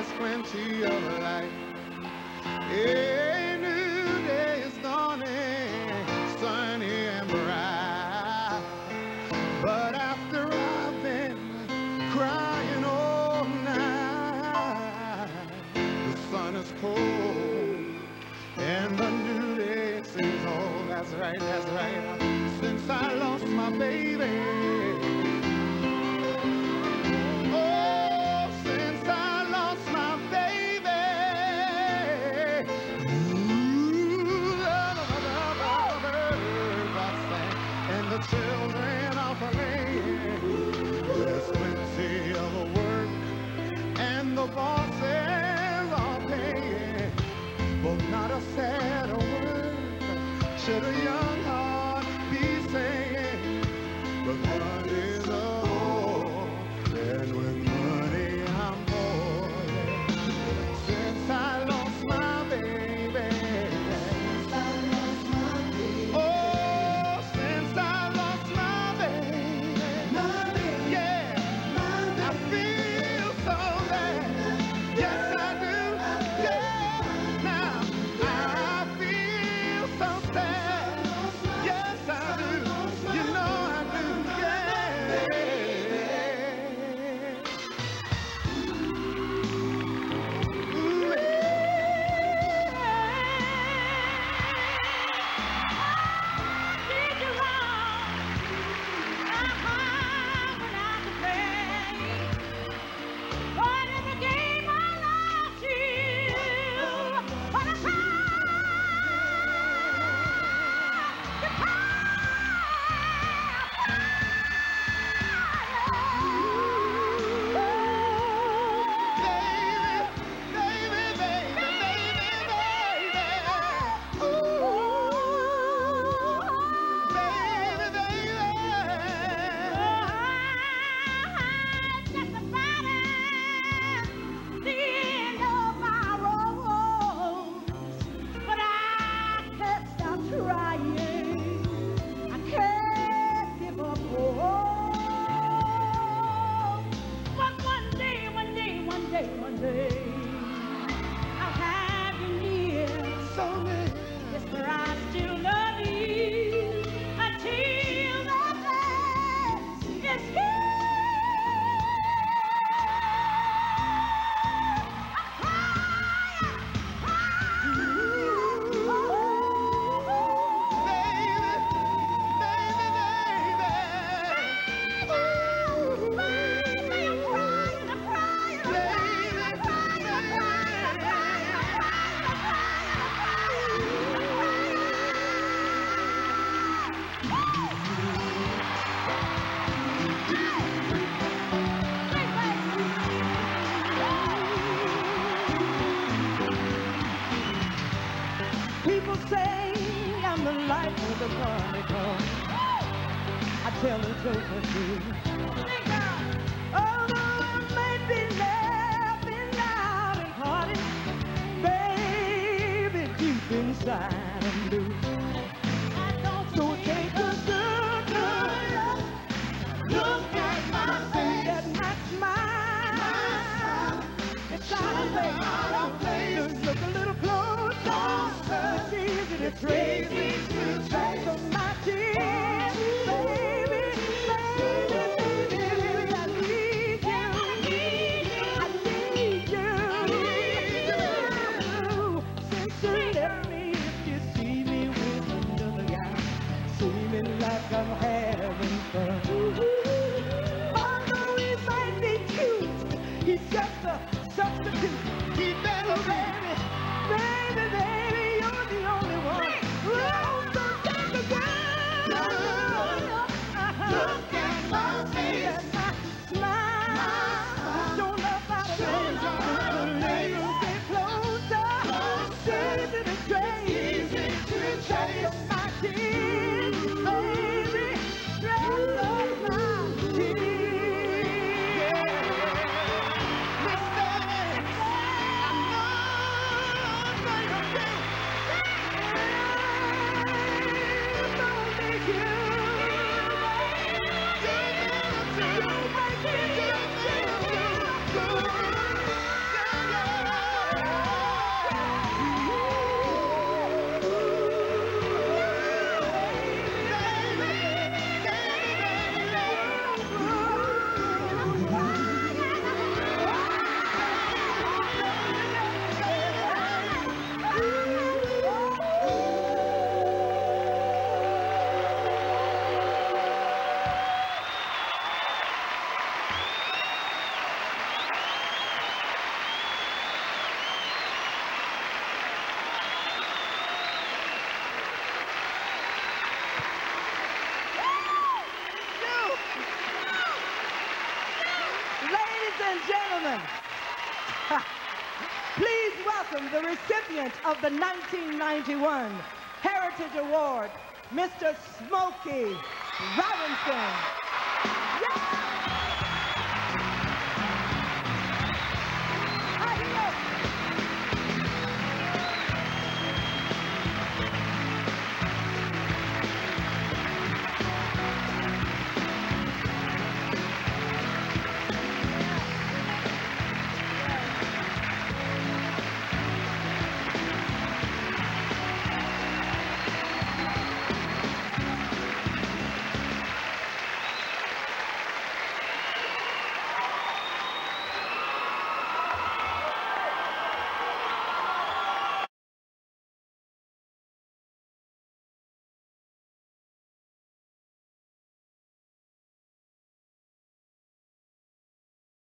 there's plenty of light. A new day is dawning, sunny and bright. But after I've been crying all night, the sun is cold and the new day seems old. That's right, that's right. Since I lost my baby. Children are playing. There's plenty of work and the bosses are paying, but not a sad word should a young heart be saying. But money's a whore, and with money I'm poor. Since I lost my baby. Tell a joke or two. Although I may be laughing loud and hearty, baby, deep inside I'm blue. So take a good look at my face, at my smile. It's out of place. Look a little closer. It's easy to trace. So my tears, baby. I'm having fun. Although he might be cute, he's just a substitute. He better, baby, you're the only one. Oh, so take a girl. Look at my face, my smile. Don't love out of it. A little bit closer. Easy to trace. Easy to trace. My tears, baby. gentlemen, please welcome the recipient of the 1991 Heritage Award, Mr. Smokey Robinson.